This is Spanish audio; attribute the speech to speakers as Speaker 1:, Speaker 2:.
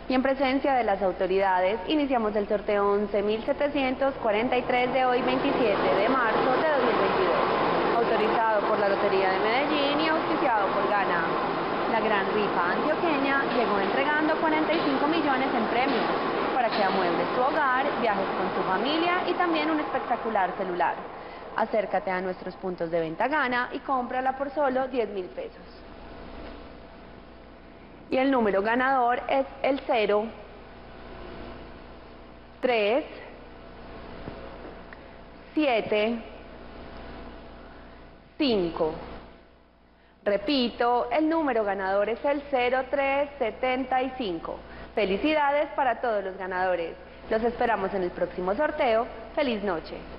Speaker 1: Y en presencia de las autoridades, iniciamos el sorteo 11.743 de hoy, 27 de marzo de 2022, autorizado por la Lotería de Medellín y auspiciado por Gana. La gran rifa antioqueña llegó entregando 45 millones en premios para que amuebles tu hogar, viajes con tu familia y también un espectacular celular. Acércate a nuestros puntos de venta Gana y cómprala por solo 10.000 pesos. Y el número ganador es el 0, 3, 7, 5. Repito, el número ganador es el 0375. Felicidades para todos los ganadores. Los esperamos en el próximo sorteo. ¡Feliz noche!